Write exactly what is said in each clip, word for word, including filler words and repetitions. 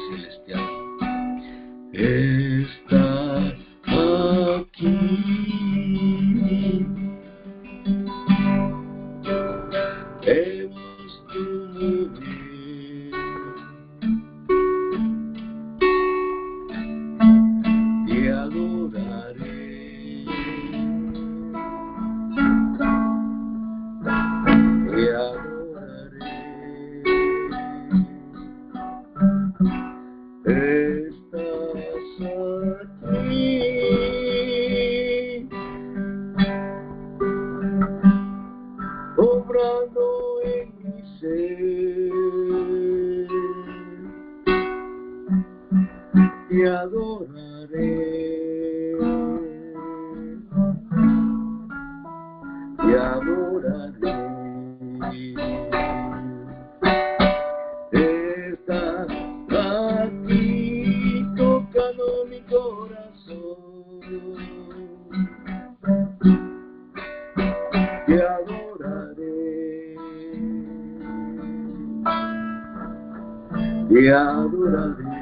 Celestial. Está aquí. Hemos tu mover. Te adoraré. Te adoraré. Estás aquí, obrando en mi ser. Te adoraré, te adoraré. Estás aquí tocando mi corazón. Te adoraré, te adoraré.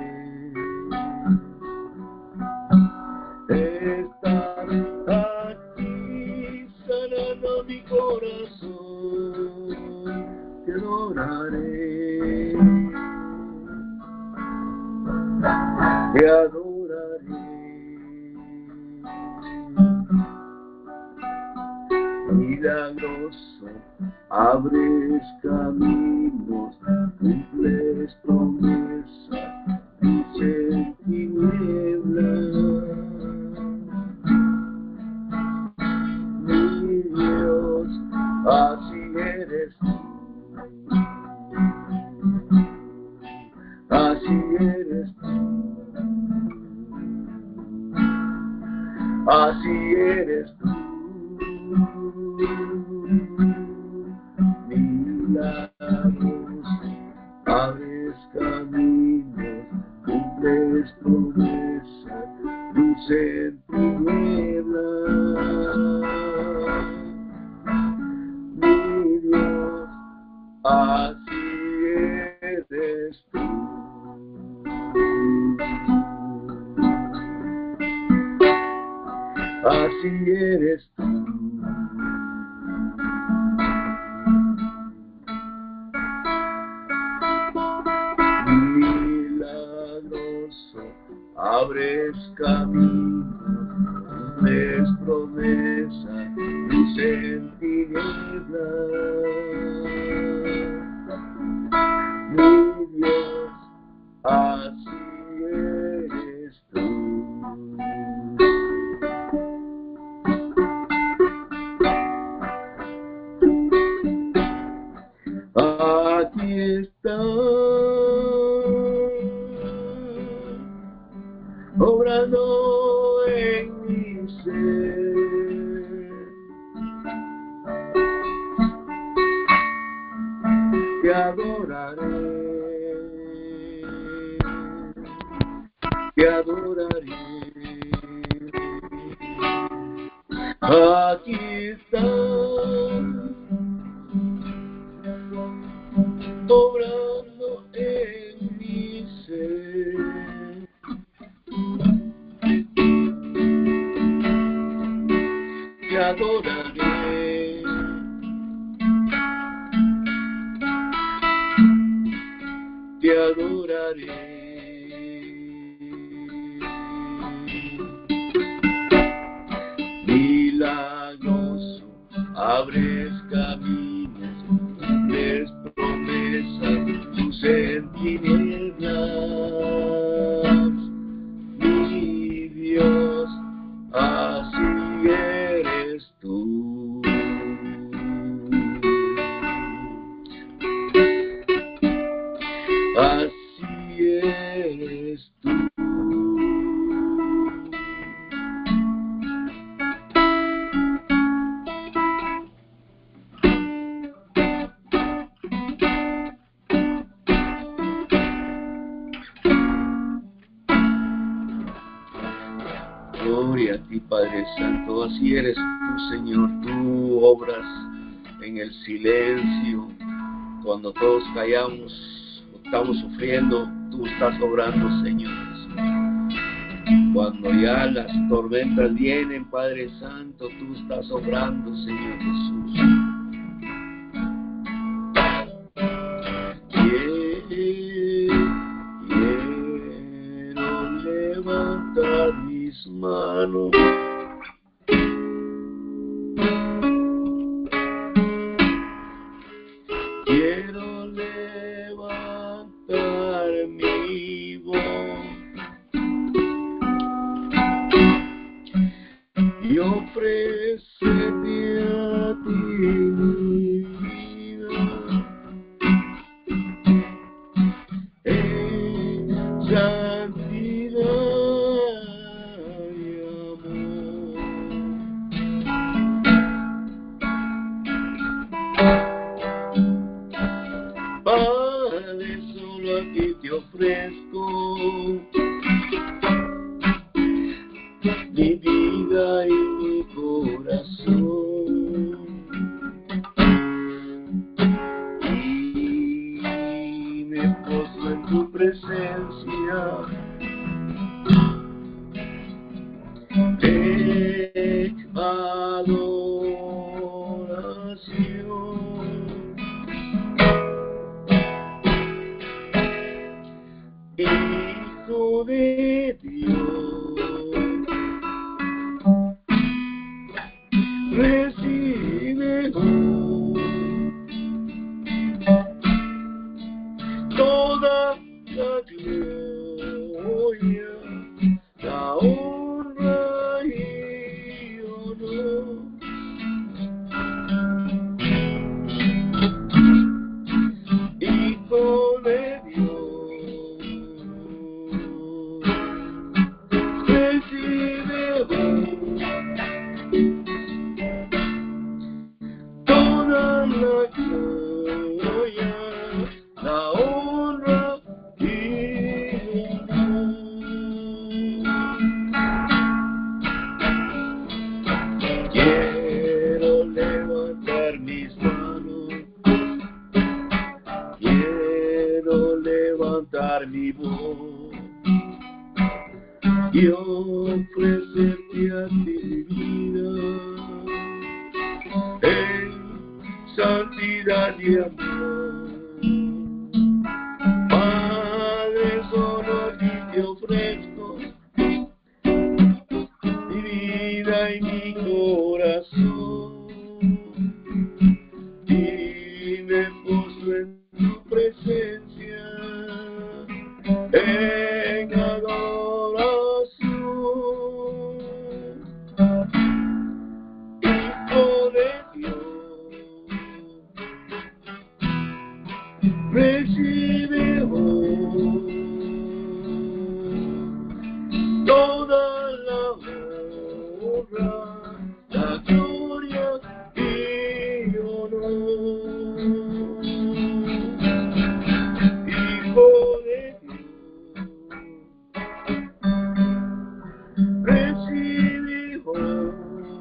Estás aquí sanando mi corazón. Te adoraré, te adoraré. Milagroso, abres caminos, cumples promesas, luces en tinieblas. Mi Dios, así eres tú. Así eres tú, así eres tú, milagros, abres caminos, cumples promesas, luz en tinieblas. Mi Dios, así eres tú. Así eres tú. Milagroso, abres caminos, cumples promesas, luz en tinieblas. Mi Dios, así eres tú. Aquí está, obrando en mi ser. Te adoraré, te adoraré. Aquí está, obrando en mi ser. Te adoraré, te adoraré. Milagroso, abres caminos, cumples promesas, luz en tinieblas. Mi Dios, así eres tú. Así eres tú. Gloria a ti, Padre Santo, así eres tú, Señor. Tú obras en el silencio, cuando todos callamos, estamos sufriendo, tú estás obrando, Señor Jesús. Cuando ya las tormentas vienen, Padre Santo, tú estás obrando, Señor Jesús. Quiero levantar mis manos. Quiero levantar mi voz y ofrecerte a ti mi vida en santidad y amor. Padre, solo aquí te ofrezco mi vida y mi corazón, y me poso en tu presencia de adoración. Hijo de Dios, recibe toda la gloria, la honra y honor. Hijo de Dios, recibe toda la gloria, la honra y honor. Quiero levantar mis manos, quiero levantar mi voz y ofrecerte a ti mi vida en santidad y amor. Padre, solo aquí te ofrezco mi vida y mi corazón, y me poso en tu presencia en adoración. Hijo de Dios, recibe hoy toda la honra, la gloria y honor. Hijo de Dios, recibe hoy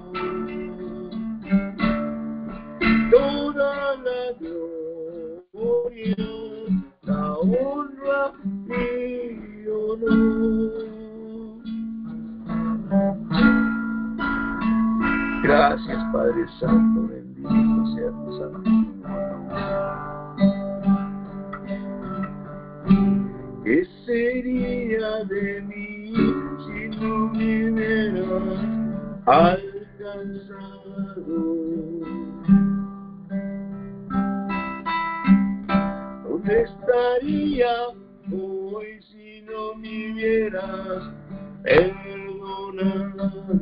toda la gloria, la honra y honor. Gracias, Padre Santo, bendito sea tu santísimo nombre. ¿Qué sería de mí si no me hubieras alcanzado? ¿Dónde estaría hoy si no me hubieras perdonado?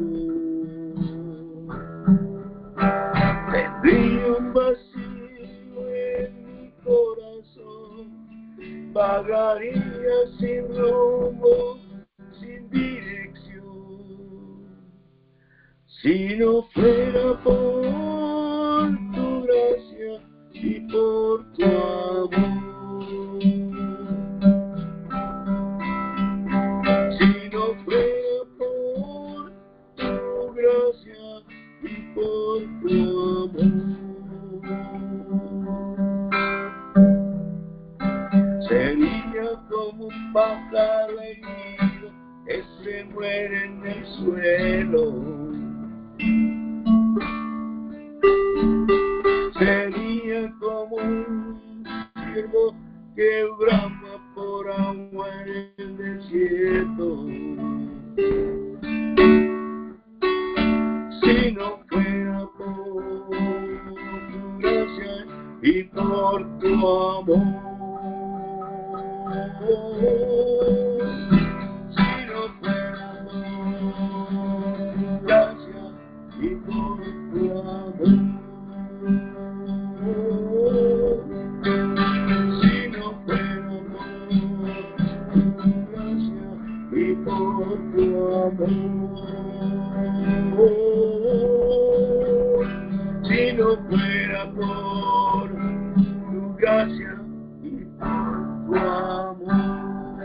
Tendría un vacío en mi corazón, vagaría sin rumbo, sin dirección, si no fuera por tu gracia y por tu amor. Si no fuera por tu gracia y por tu amor, sería como un pájaro herido que se muere en el suelo. Sería como un ciervo que brama por agua en el desierto. Si no fuera por tu gracia y por tu amor, si no fuera por tu gracia y por tu amor, si no fuera por tu gracia y por tu amor, si no fuera por tu gracia y por tu amor.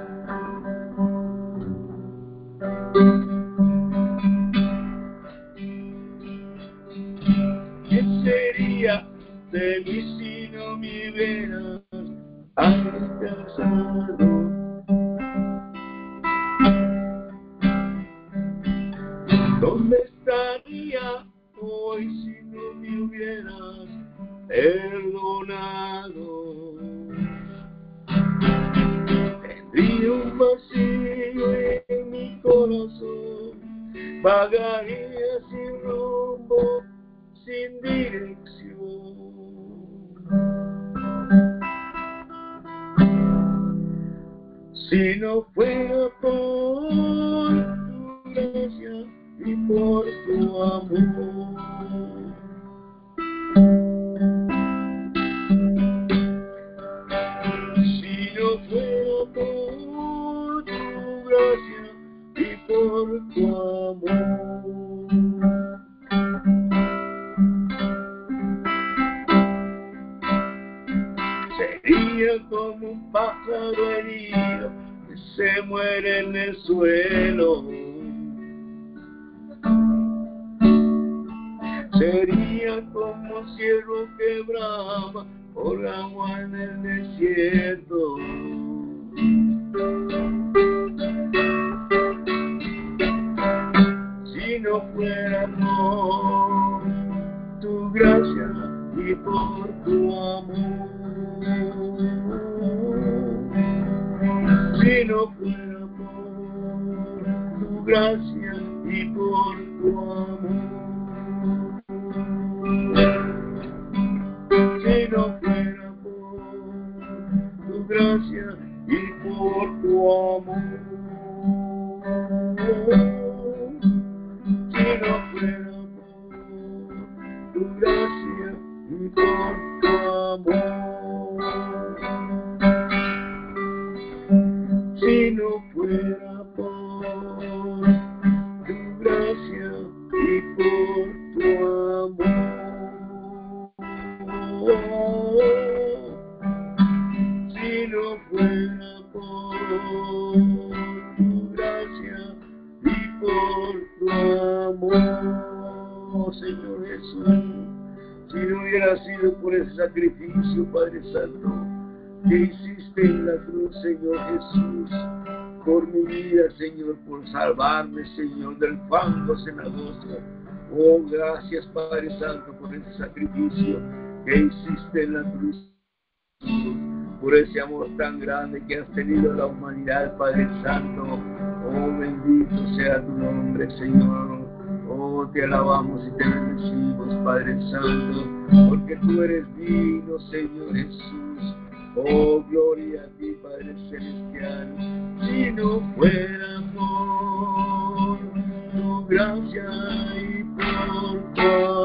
¿Qué sería de mí si no me hubieras alcanzado? ¿Dónde estaría hoy si no me hubieras perdonado? Tendría un vacío en mi corazón, vagaría sin rumbo, sin dirección. Si no fuera por tu gracia y por tu amor, si no fuera por tu gracia y por tu amor, sería como un pájaro herido que se muere en el suelo. Sería como un ciervo que brama por agua en el desierto. Si no fuera por tu gracia y por tu amor, si no fuera por tu gracia y por tu amor, si no fuera por tu gracia y por tu amor, si no fuera por tu gracia y por tu amor, si no fuera por tu gracia y por tu amor, si no fuera por tu gracia y por tu amor, Señor Jesús, si no hubiera sido por ese sacrificio, Padre Santo, que hiciste en la cruz, Señor Jesús, por mi vida, Señor, por salvarme, Señor, del fango cenagoso. Oh, gracias, Padre Santo, por ese sacrificio que hiciste en la cruz, por ese amor tan grande que has tenido a la humanidad, Padre Santo. Oh, bendito sea tu nombre, Señor. Oh, te alabamos y te bendecimos, Padre Santo, porque tú eres digno, Señor Jesús. Oh, gloria a ti, Padre Celestial. Si no fuera por tu gracia y por tu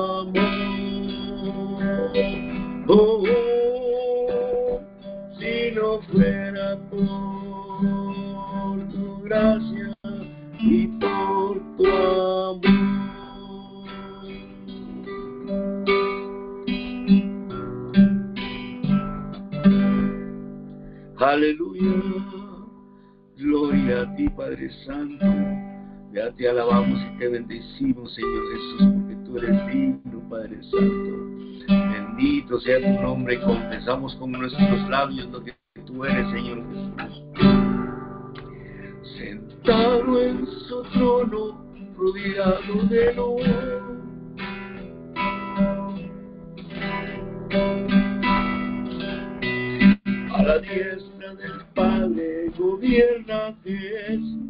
amor, oh, oh, si no fuera por tu gracia y por tu amor. Aleluya, gloria a ti, Padre Santo. Ya te alabamos y te bendecimos, Señor Jesús, porque tú eres digno, Padre Santo. Bendito sea tu nombre, confesamos con nuestros labios lo que tú eres, Señor Jesús. sentado en su trono, rodeado de luz. A la diestra del Padre gobierna Jesús.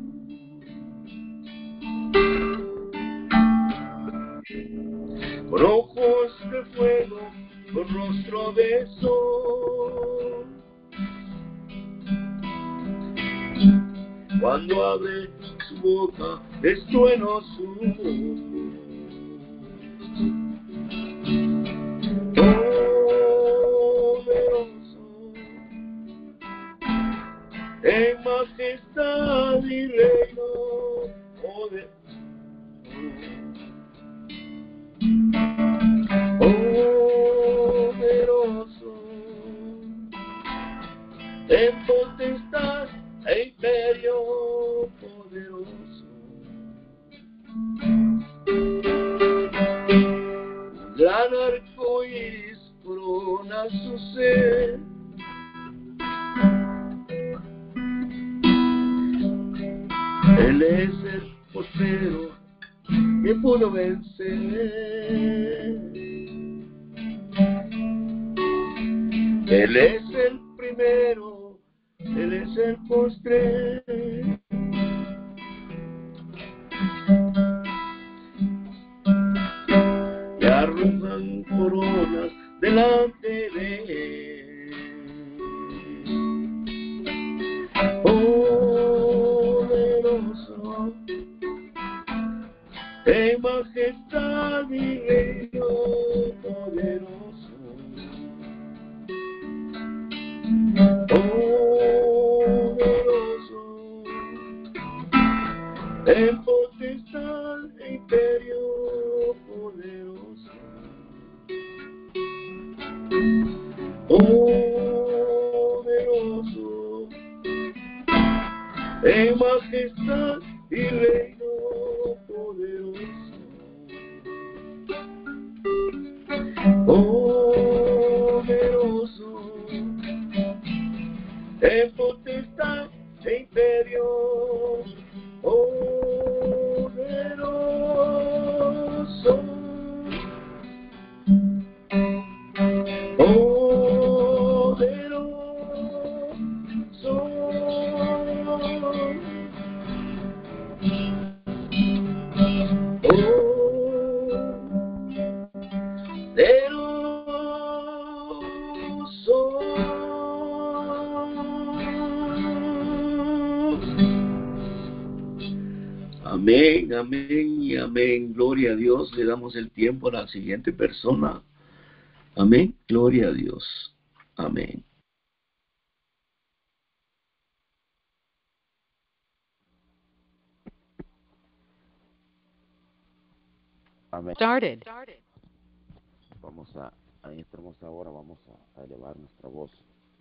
Con ojos de fuego, con rostro de sol. Cuando abre su boca, estrueno su voz. Poderoso, en majestad y reino, poder. Poderoso, en potestad e imperio, poderoso. Un gran arco iris corona su ser. Él es el postrero que pudo vencer. Él es el primero, Él es el postre. Y arrojan coronas delante de Él. Poderoso, en majestad y reino, poderoso. Poderoso, en potestad e imperio, poderoso. Poderoso, en majestad y reino, poderoso. Poderoso, en potestad e imperio, poderoso. Amén, amén y amén. Gloria a Dios. Le damos el tiempo a la siguiente persona. Amén. Gloria a Dios. Amén. Amén. Started. Vamos a, a esta hermosa hora, vamos a, a elevar nuestra voz.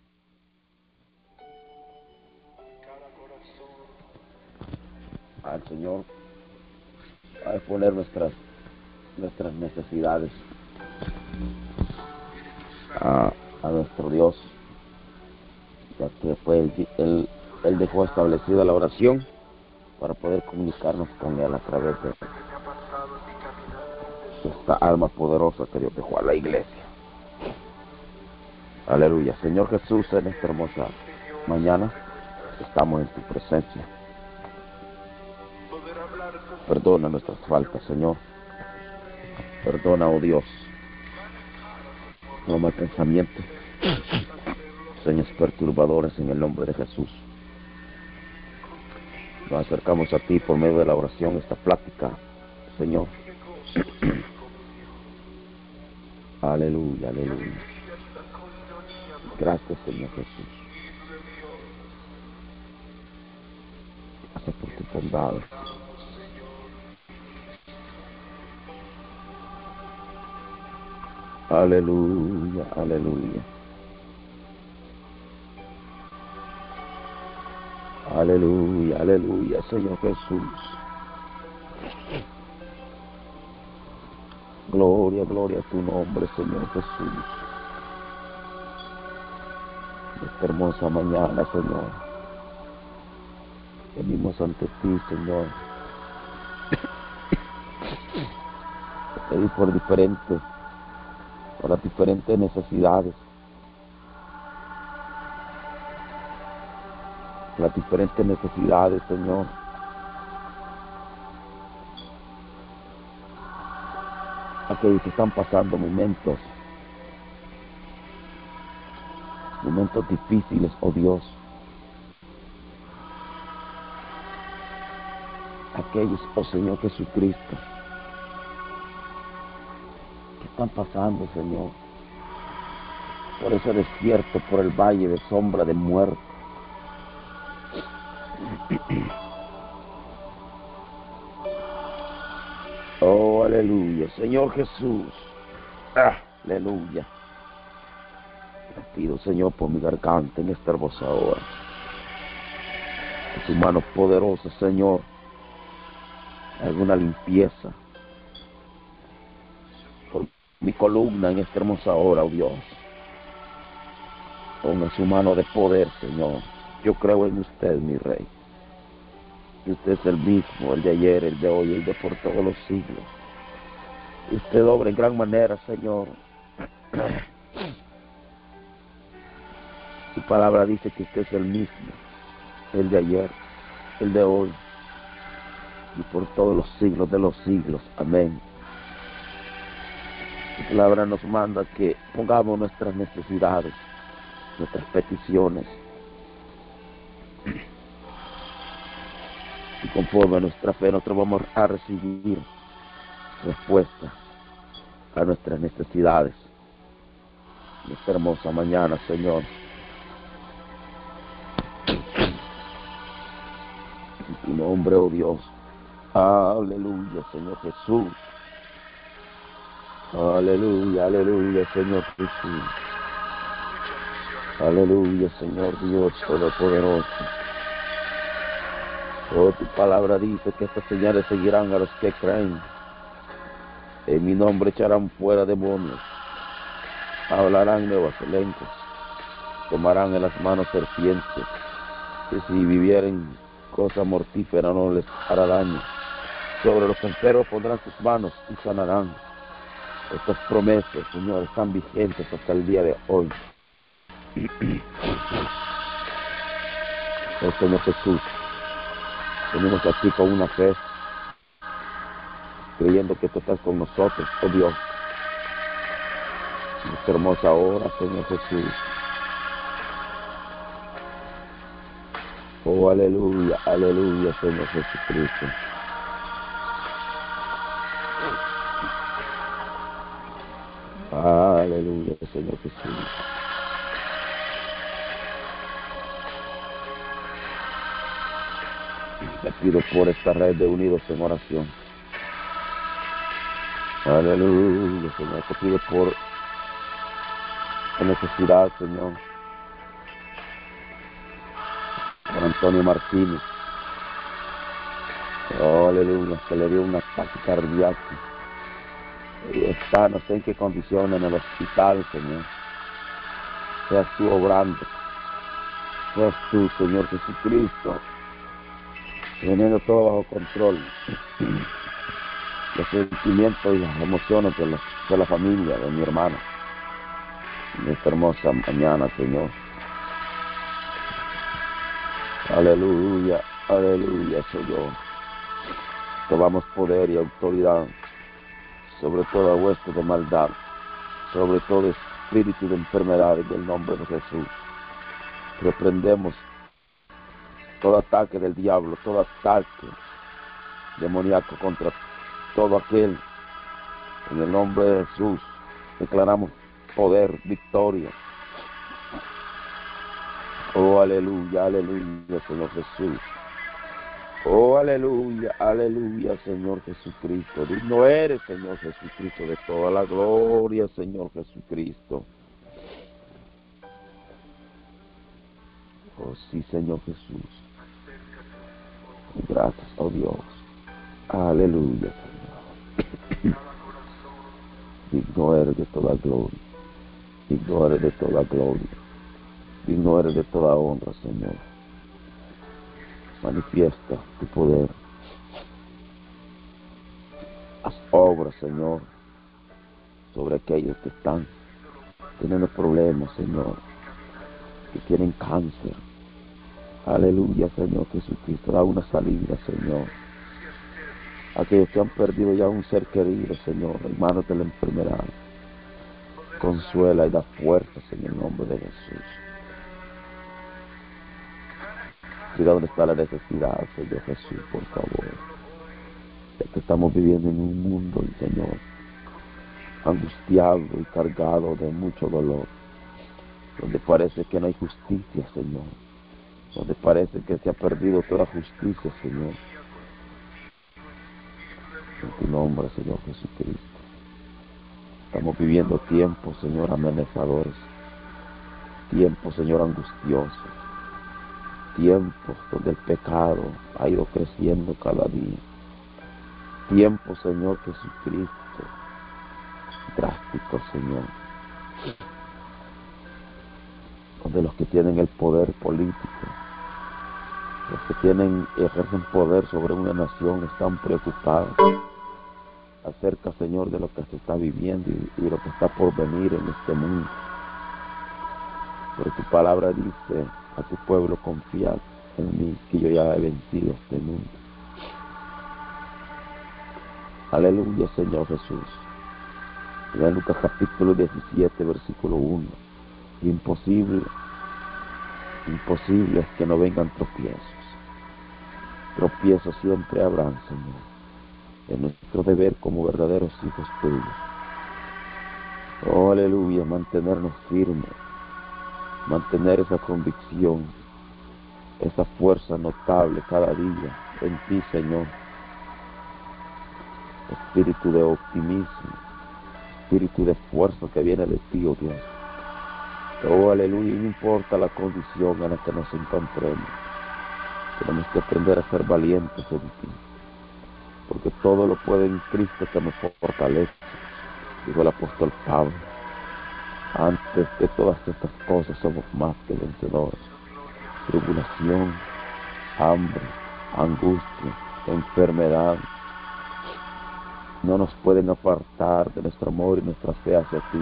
Al Señor, a exponer nuestras, nuestras necesidades a, a nuestro Dios, ya que fue él, él, él dejó establecida la oración para poder comunicarnos con Él a través de esta alma poderosa que Dios dejó a la iglesia. Aleluya. Señor Jesús, en esta hermosa mañana estamos en tu presencia. Perdona nuestras faltas, Señor. Perdona, oh Dios, no mal pensamiento, sueños perturbadores en el nombre de Jesús. Nos acercamos a ti por medio de la oración, esta plática, Señor. Aleluya, aleluya. Gracias, Señor Jesús. Gracias por tu bondad. Aleluya, aleluya. Aleluya, aleluya, Señor Jesús. Gloria, gloria a tu nombre, Señor Jesús. Esta hermosa mañana, Señor. Venimos ante ti, Señor. Pedir por diferentes, por las diferentes necesidades, las diferentes necesidades, Señor. Aquellos que están pasando momentos, momentos difíciles, oh Dios. Aquellos, oh Señor Jesucristo, que están pasando, Señor, por ese desierto, por el valle de sombra de muerte. Oh, aleluya, Señor Jesús. Ah, aleluya. Te pido, Señor, por mi garganta en esta hermosa hora. Que tu mano poderosa, Señor, haga una limpieza por mi columna en esta hermosa hora, oh Dios. Ponga su mano de poder, Señor. Yo creo en usted, mi Rey. Y usted es el mismo, el de ayer, el de hoy, el de por todos los siglos. Y usted obra en gran manera, Señor. Su palabra dice que usted es el mismo, el de ayer, el de hoy, y por todos los siglos de los siglos. Amén. Su palabra nos manda que pongamos nuestras necesidades, nuestras peticiones, y conforme a nuestra fe nosotros vamos a recibir respuesta a nuestras necesidades. En esta hermosa mañana, Señor, en tu nombre, oh Dios. Aleluya, Señor Jesús. Aleluya, aleluya, Señor Jesús. Aleluya, Señor Dios Todopoderoso. Oh, tu palabra dice que estas señales seguirán a los que creen. En mi nombre echarán fuera demonios. Hablarán nuevas lenguas. Tomarán en las manos serpientes. Que si vivieren cosa mortífera no les hará daño. Sobre los enfermos pondrán sus manos y sanarán. Estas promesas, Señor, están vigentes hasta el día de hoy. Oh Señor Jesús, venimos aquí con una fe, creyendo que tú estás con nosotros, oh Dios. En esta hermosa hora, Señor Jesús. Oh, aleluya, aleluya, Señor Jesucristo. Aleluya, Señor Jesús. Te pido por esta red de unidos en oración. Aleluya, Señor. Te pido por la necesidad, Señor. Por Antonio Martínez. Oh, aleluya, que le dio un ataque cardíaco. Y está, no sé en qué condición en el hospital, Señor. Seas tú obrando. Seas tú, Señor Jesucristo, teniendo todo bajo control. Los sentimientos y las emociones de la, de la familia, de mi hermano. En esta hermosa mañana, Señor. Aleluya, aleluya, Señor. Tomamos poder y autoridad sobre toda hueste de maldad, sobre todo espíritu de enfermedad en el nombre de Jesús. Reprendemos todo ataque del diablo, todo ataque demoníaco contra todo aquel. En el nombre de Jesús declaramos poder, victoria. Oh, aleluya, aleluya, Señor Jesús. Oh, aleluya, aleluya, Señor Jesucristo. Digno eres, Señor Jesucristo, de toda la gloria, Señor Jesucristo. Oh, sí, Señor Jesús. Gracias, oh Dios. Aleluya, Señor. Digno eres de toda gloria. Digno eres de toda gloria. Digno eres de toda honra, Señor. Manifiesta tu poder. Haz obra, Señor, sobre aquellos que están teniendo problemas, Señor, que tienen cáncer. Aleluya, Señor Jesucristo, da una salida, Señor. Aquellos que han perdido ya un ser querido, Señor, en manos de la enfermedad. Consuela y da fuerzas en el nombre de Jesús. Diga dónde está la necesidad, Señor Jesús, por favor. Es que estamos viviendo en un mundo, Señor, angustiado y cargado de mucho dolor, donde parece que no hay justicia, Señor, donde parece que se ha perdido toda justicia, Señor. En tu nombre, Señor Jesucristo. Estamos viviendo tiempos, Señor, amenazadores, tiempos, Señor, angustiosos, tiempos donde el pecado ha ido creciendo cada día, tiempos, Señor Jesucristo, drásticos, Señor, donde los que tienen el poder político, los que tienen, ejercen poder sobre una nación, están preocupados acerca, Señor, de lo que se está viviendo y, y lo que está por venir en este mundo. Pero tu palabra dice a tu pueblo: confiad en mí, que yo ya he vencido este mundo. Aleluya, Señor Jesús. En Lucas capítulo diecisiete, versículo uno. Imposible, imposible es que no vengan tropiezos. Tropiezos siempre habrán, Señor. Es nuestro deber como verdaderos hijos tuyos. Oh, aleluya, mantenernos firmes, mantener esa convicción, esa fuerza notable cada día en ti, Señor. Espíritu de optimismo, espíritu de fuerza que viene de ti, oh Dios. Oh, aleluya, no importa la condición en la que nos encontremos, tenemos que aprender a ser valientes en ti, porque todo lo puede en Cristo que me fortalece, dijo el apóstol Pablo. Antes que todas estas cosas somos más que vencedores. Tribulación, hambre, angustia, enfermedad, no nos pueden apartar de nuestro amor y nuestra fe hacia ti.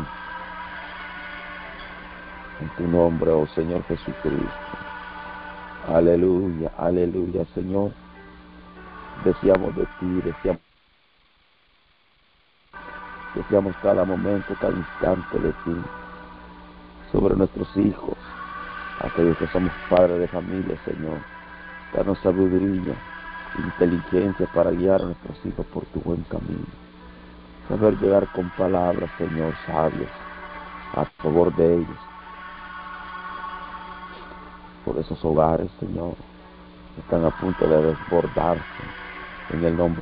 En tu nombre, oh Señor Jesucristo. Aleluya, aleluya, Señor. Deseamos de ti, deseamos, deseamos cada momento, cada instante de ti. Sobre nuestros hijos, aquellos que somos padres de familia, Señor. Danos sabiduría, inteligencia para guiar a nuestros hijos por tu buen camino. Saber llegar con palabras, Señor, sabias, a favor de ellos. Por esos hogares, Señor, que están a punto de desbordarse. En el nombre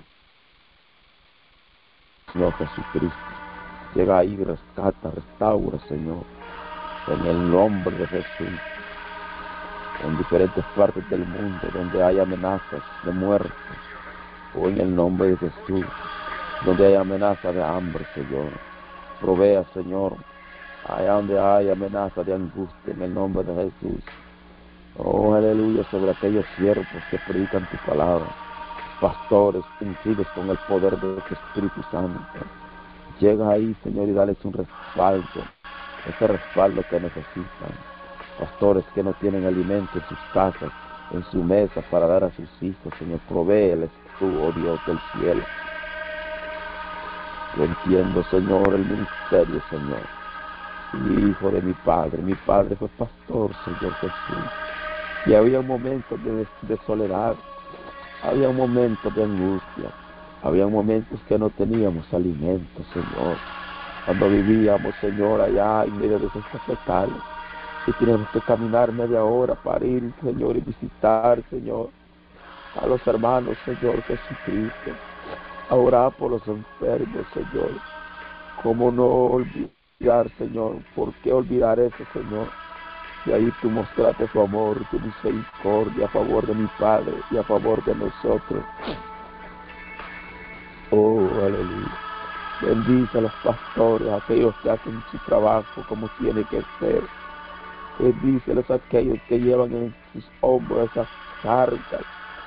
del Señor Jesucristo. Llega ahí, rescata, restaura, Señor. En el nombre de Jesús. En diferentes partes del mundo donde hay amenazas de muerte. O en el nombre de Jesús. Donde hay amenaza de hambre, Señor. Provea, Señor. Allá donde hay amenaza de angustia, en el nombre de Jesús. Oh, aleluya, sobre aquellos siervos que predican tu palabra. Pastores ungidos con el poder de tu Espíritu Santo. Llega ahí, Señor, y dales un respaldo. Ese respaldo que necesitan. Pastores que no tienen alimento en sus casas, en su mesa para dar a sus hijos, Señor. Provéeles tú, oh Dios del cielo. Yo entiendo, Señor, el ministerio, Señor. Hijo de mi padre, mi padre fue pastor, Señor Jesús. Y había momentos de, de soledad, había momentos de angustia, había momentos que no teníamos alimento, Señor. Cuando vivíamos, Señor, allá en medio de esos cafetales, y teníamos que caminar media hora para ir, Señor, y visitar, Señor, a los hermanos, Señor Jesucristo, a orar por los enfermos, Señor. ¿Cómo no olvidar, Señor? ¿Por qué olvidar eso, Señor? Y ahí tú mostraste tu amor, tu misericordia a favor de mi Padre y a favor de nosotros. Oh, aleluya. Bendice a los pastores, a aquellos que hacen su trabajo como tiene que ser. Bendícelos a aquellos que llevan en sus hombros esas cargas,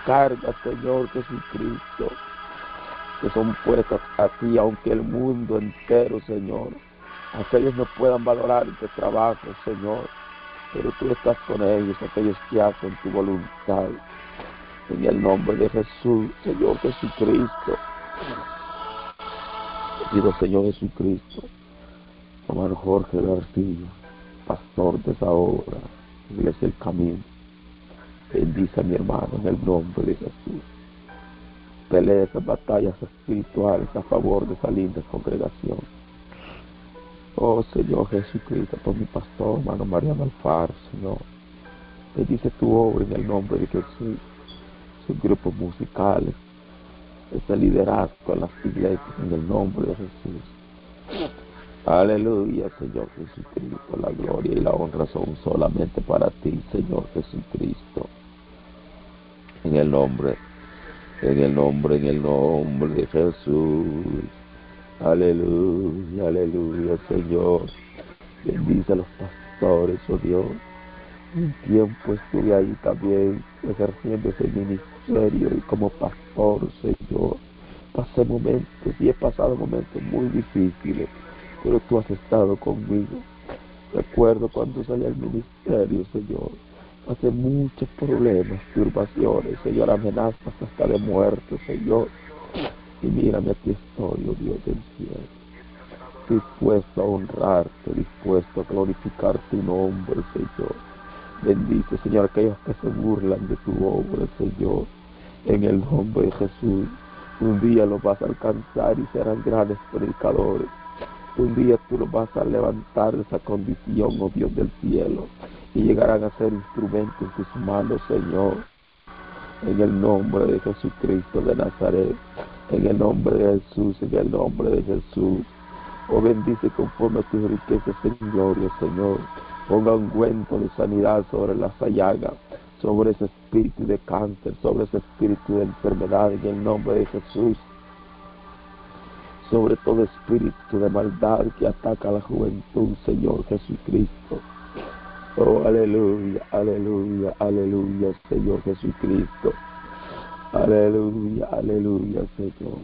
cargas, Señor Jesucristo, que son puestas a ti, aunque el mundo entero, Señor, aquellos no puedan valorar este trabajo, Señor, pero tú estás con ellos, aquellos que hacen tu voluntad. En el nombre de Jesús, Señor Jesucristo, te pido, Señor Jesucristo, hermano Jorge García, pastor de esa obra, Iglesia El Camino. Bendice a mi hermano en el nombre de Jesús. Pelea esas batallas espirituales a favor de esa linda congregación. Oh Señor Jesucristo, por mi pastor, hermano Mariano Alfaro, Señor. Bendice tu obra en el nombre de Jesús. Sus grupos musicales, ese liderazgo en las iglesias en el nombre de Jesús. Aleluya, Señor Jesucristo. La gloria y la honra son solamente para ti, Señor Jesucristo. En el nombre, en el nombre, en el nombre de Jesús. Aleluya, aleluya, Señor. Bendice a los pastores, oh Dios. Un tiempo estuve ahí también ejerciendo ese ministerio y como pastor, Señor. Pasé momentos y he pasado momentos muy difíciles, pero tú has estado conmigo. Recuerdo cuando salí al ministerio, Señor. Pasé muchos problemas, turbaciones, Señor, amenazas hasta de muerte, Señor. Y mírame, aquí estoy, oh Dios del cielo, dispuesto a honrarte, dispuesto a glorificar tu nombre, Señor. Bendice, Señor, aquellos que se burlan de tu obra, Señor. En el nombre de Jesús, un día los vas a alcanzar y serán grandes predicadores. Un día tú los vas a levantar de esa condición, oh Dios del cielo, y llegarán a ser instrumentos en tus manos, Señor. En el nombre de Jesucristo de Nazaret, en el nombre de Jesús, en el nombre de Jesús. Oh, bendice conforme a tus riquezas en gloria, Señor. Ponga ungüento de sanidad sobre la llaga, sobre ese espíritu de cáncer, sobre ese espíritu de enfermedad, en el nombre de Jesús. Sobre todo espíritu de maldad que ataca a la juventud, Señor Jesucristo. Oh, aleluya, aleluya, aleluya, Señor Jesucristo. Aleluya, aleluya, Señor.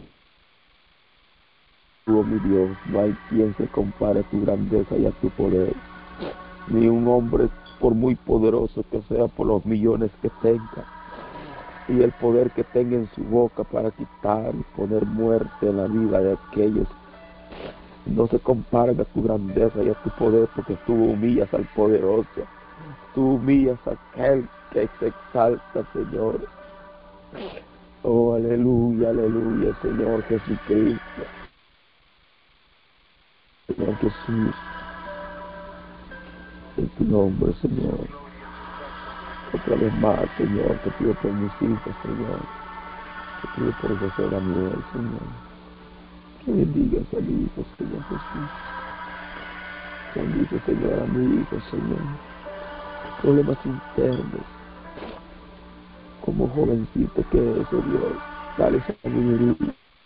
Oh, mi Dios, no hay quien se compare a tu grandeza y a tu poder. Ni un hombre, por muy poderoso que sea, por los millones que tenga, y el poder que tenga en su boca para quitar y poner muerte en la vida de aquellos, no se comparan a tu grandeza y a tu poder, porque tú humillas al poderoso, tú humillas a aquel que se exalta, Señor. Oh, aleluya, aleluya, Señor Jesucristo. Señor Jesús, en tu nombre, Señor. Otra vez más, Señor, te pido por mis hijos, Señor. Te pido por José Daniel, Señor. Que bendigas a mi hijo, Señor Jesús. Bendice, Señor, a mi hijo, Señor. Problemas internos. Como jovencito que es, oh Dios. Dale sabiduría,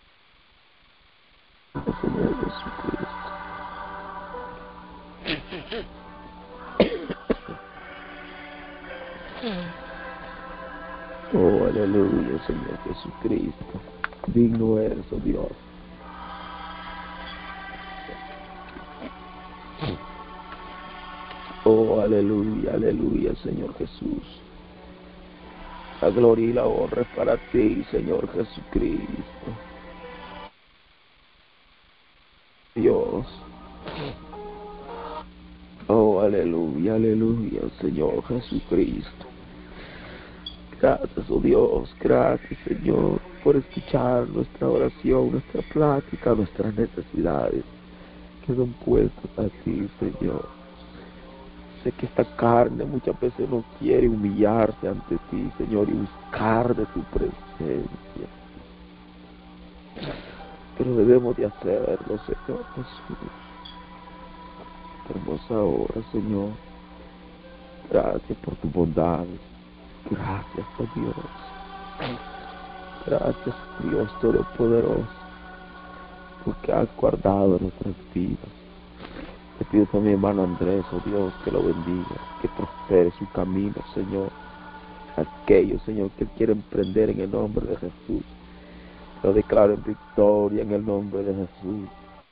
Señor Jesucristo. Oh, aleluya, Señor Jesucristo. Digno eres, oh Dios. Oh, aleluya, aleluya, Señor Jesús. La gloria y la honra es para ti, Señor Jesucristo. Dios. Oh, aleluya, aleluya, Señor Jesucristo. Gracias, oh Dios, gracias, Señor, por escuchar nuestra oración, nuestra plática, nuestras necesidades que son puestas a ti, Señor. Sé que esta carne muchas veces no quiere humillarse ante ti, Señor, y buscar de tu presencia. Pero debemos de hacerlo, Señor Jesús. Hermosa hora, Señor. Gracias por tus bondades. Gracias, oh Dios. Gracias, Dios Todopoderoso, porque has guardado nuestras vidas. Te pido por mi hermano Andrés, oh Dios, que lo bendiga, que prospere su camino, Señor. aquellos, Señor, que quieren emprender en el nombre de Jesús. Lo declaro en victoria en el nombre de Jesús.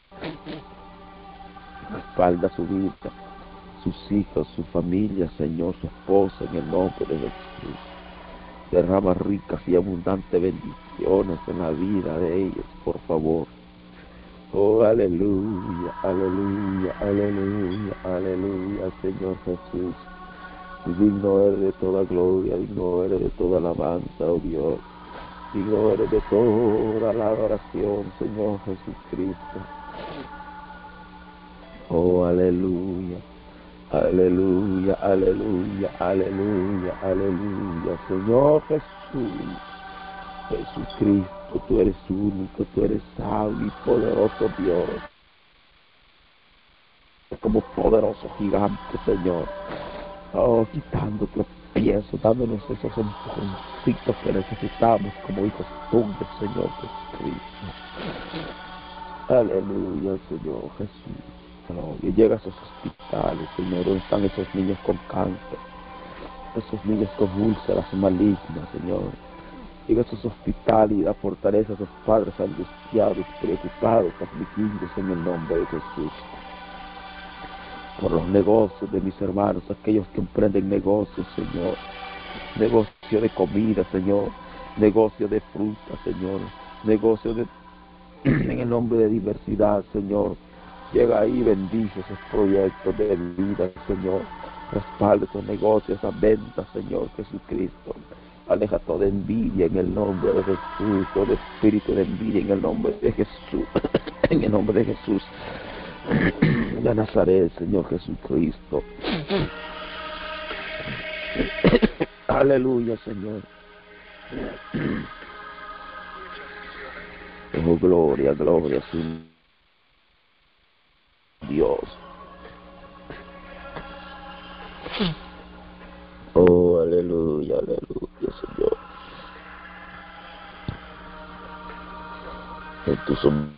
Respalda su vida, sus hijos, su familia, Señor, su esposa, en el nombre de Jesús. Derrama ricas y abundantes bendiciones en la vida de ellos, por favor. Oh, aleluya, aleluya, aleluya, aleluya, Señor Jesús. Digno eres de toda gloria, digno eres de toda alabanza, oh Dios. Digno eres de toda la adoración, Señor Jesucristo. Oh, aleluya, aleluya, aleluya, aleluya, aleluya, Señor Jesús. Jesucristo, tú eres único, tú eres sabio y poderoso Dios. Como poderoso gigante, Señor. Oh, quitando tropiezos, dándonos esos empujoncitos que necesitamos como hijos tuyos, Señor Jesucristo. Aleluya, Señor Jesús. Gloria. Llega a esos hospitales, Señor, donde están esos niños con cáncer, esos niños con úlceras malignas, Señor. Llega a esos hospitales y da fortaleza a esos padres angustiados, preocupados, afligidos en el nombre de Jesús. Por los negocios de mis hermanos, aquellos que emprenden negocios, Señor. Negocio de comida, Señor. Negocio de fruta, Señor. Negocio de, en el nombre de diversidad, Señor. Llega ahí, bendice esos proyectos de vida, Señor. Respalda esos negocios, esas ventas, Señor Jesucristo. Aleja toda envidia en el nombre de Jesús, todo espíritu de envidia en el nombre de Jesús. En el nombre de Jesús de Nazaret, Señor Jesucristo. Aleluya, Señor. Oh, gloria, gloria, Señor. Dios. Oh, aleluya, aleluya, Señor. En tu som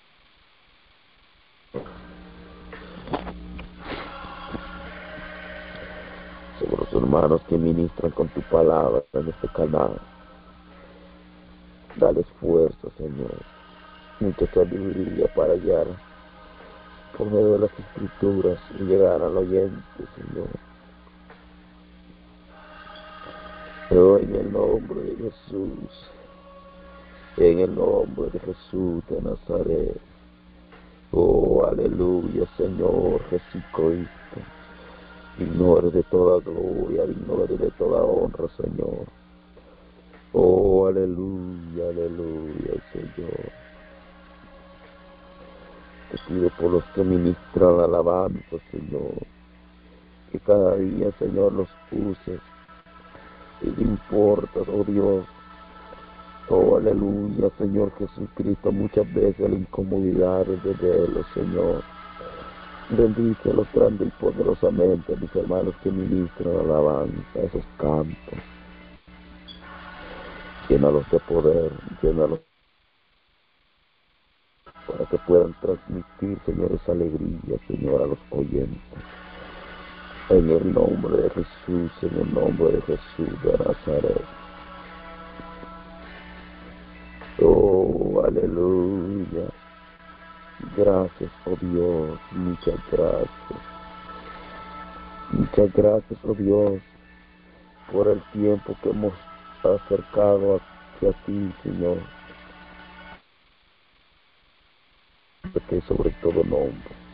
sobre los hermanos que ministran con tu palabra en este canal. Dales fuerza, Señor. Mucha sabiduría para guiar por medio de las escrituras y llegar al oyente, Señor. Oh, en el nombre de Jesús, en el nombre de Jesús de Nazaret. Oh, aleluya, Señor Jesucristo. Digno eres de toda gloria, digno eres de toda honra, Señor. Oh, aleluya, aleluya, Señor. Te pido por los que ministran la alabanza, Señor. Que cada día, Señor, los uses. Y te importas, oh Dios. Oh, aleluya, Señor Jesucristo. Muchas veces la incomodidad es de verlos, Señor. Bendícelos grande y poderosamente, mis hermanos que ministran alabanza, esos cantos. Llénalos de poder, llénalos para que puedan transmitir, Señor, esa alegría, Señor, a los oyentes. En el nombre de Jesús, en el nombre de Jesús de Nazaret. Oh, aleluya. Gracias, oh Dios, muchas gracias. Muchas gracias, oh Dios, por el tiempo que hemos acercado hacia ti, Señor. Que sobre todo nombre.